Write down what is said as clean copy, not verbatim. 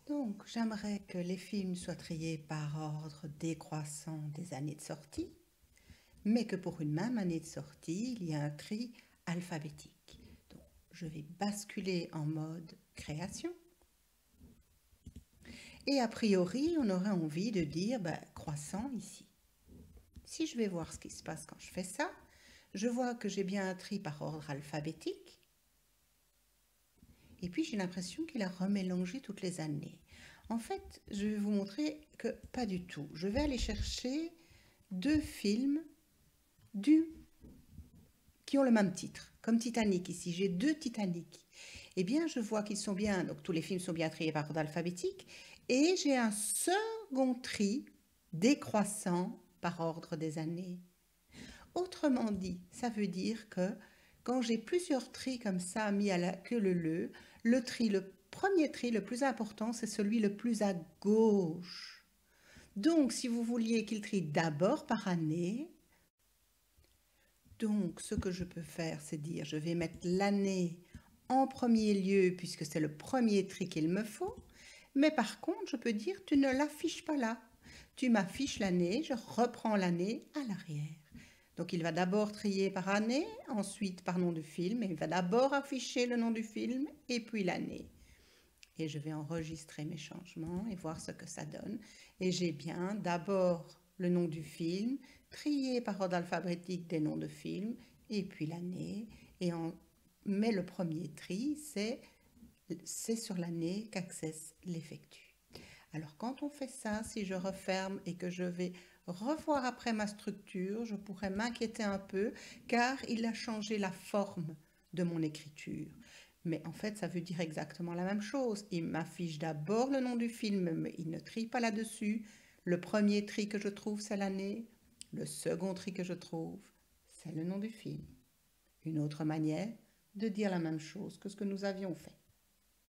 Donc, j'aimerais que les films soient triés par ordre décroissant des années de sortie, mais que pour une même année de sortie, il y a un tri alphabétique. Donc, je vais basculer en mode création. Et a priori, on aurait envie de dire croissant ici. Si je vais voir ce qui se passe quand je fais ça, je vois que j'ai bien un tri par ordre alphabétique. Et puis j'ai l'impression qu'il a remélangé toutes les années. En fait, je vais vous montrer que pas du tout. Je vais aller chercher deux films qui ont le même titre, comme Titanic ici. J'ai deux Titanic. Eh bien, je vois qu'ils sont bien, donc tous les films sont bien triés par ordre alphabétique, et j'ai un second tri décroissant par ordre des années. Autrement dit, ça veut dire que quand j'ai plusieurs tris comme ça mis à la queue leu, le premier tri le plus important, c'est celui le plus à gauche. Donc, si vous vouliez qu'il trie d'abord par année, donc ce que je peux faire, c'est dire je vais mettre l'année en premier lieu puisque c'est le premier tri qu'il me faut. Mais par contre, je peux dire tu ne l'affiches pas là. Tu m'affiches l'année, je reprends l'année à l'arrière. Donc il va d'abord trier par année, ensuite par nom du film, et il va d'abord afficher le nom du film et puis l'année. Et je vais enregistrer mes changements et voir ce que ça donne. Et j'ai bien d'abord le nom du film, trié par ordre alphabétique des noms de films, et puis l'année. Mais le premier tri, c'est sur l'année qu'Access l'effectue. Alors quand on fait ça, si je referme et que je vais revoir après ma structure, je pourrais m'inquiéter un peu car il a changé la forme de mon écriture. Mais en fait, ça veut dire exactement la même chose. Il m'affiche d'abord le nom du film, mais il ne trie pas là-dessus. Le premier tri que je trouve, c'est l'année. Le second tri que je trouve, c'est le nom du film. Une autre manière de dire la même chose que ce que nous avions fait.